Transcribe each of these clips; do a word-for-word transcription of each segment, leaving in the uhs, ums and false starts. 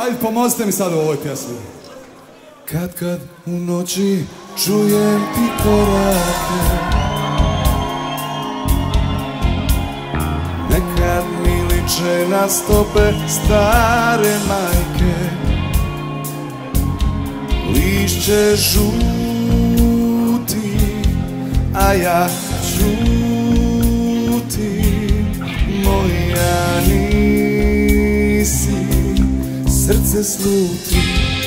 Ajde, pomozite mi sad u ovoj pjesmi. Kad kad u noći čujem ti korake, nekad mi liče na stope stare majke. Lišće žuti, a ja čuti, moja nisi, srce sluti.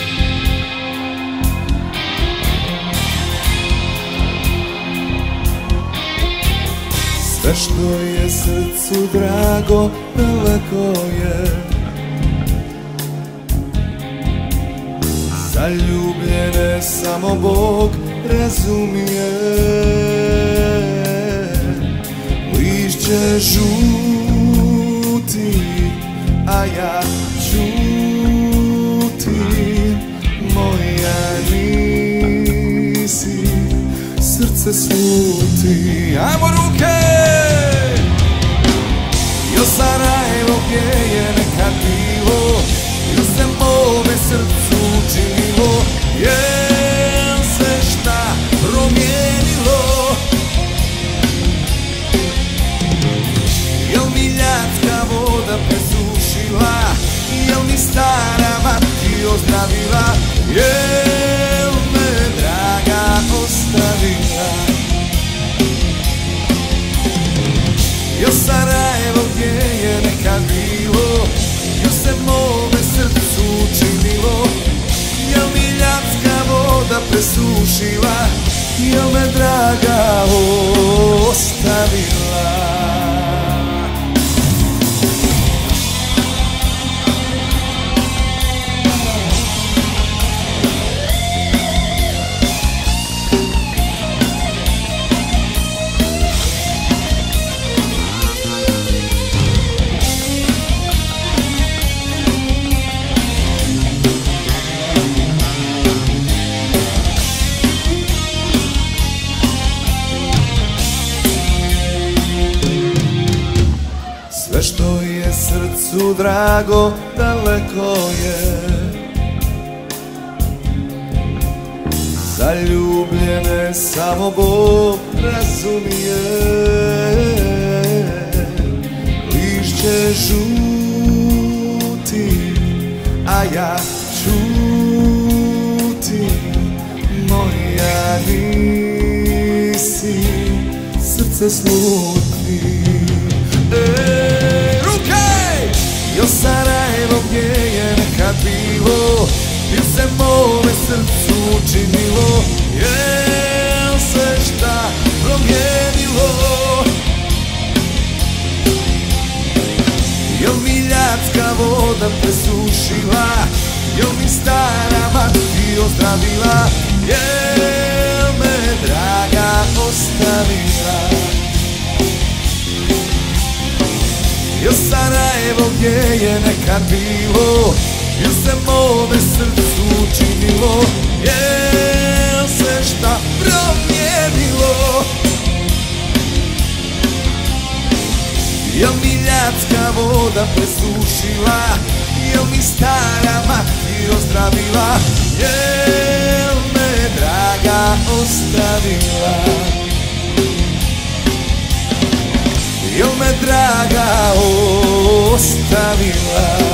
Sve što je srcu drago, daleko je. Zaljubljene samo Bog razumije. Lišće žuti, a ja čuti, moja nisi, srce sluti. Ajmo ruke! Jo Sarajevo gdje je nekad bilo, jo se mome srcu učinilo, jel se šta promijenilo? Jel mi ljadska voda presušila, jel mi stara mati ozdravila, jel me draga ostavila? Jo Sarajevo gdje je nekad bilo, jo se mome srcu učinilo, jel mi ljadska voda presušila, jel me draga ostavila? Sve što je srcu drago, daleko je. Zaljubljene samo Bog razumije. Lišće žuti, a ja čuti, moja nisi, srce sluti. Jo Sarajevo gdje je nekad bilo, jel se mome srcu učinilo, jel se šta promijenilo? Jel mi ljadska voda presušila, jel mi stara mati ozdravila, jel me draga ostavila? Jo Sarajevo gdje je nekad bilo, jel se mome srcu učinilo, jel se šta promijenilo? Jel mi ljadska voda presušila, jel mi stara mati ozdravila, jel me draga ostavila? Jel me draga ostavila?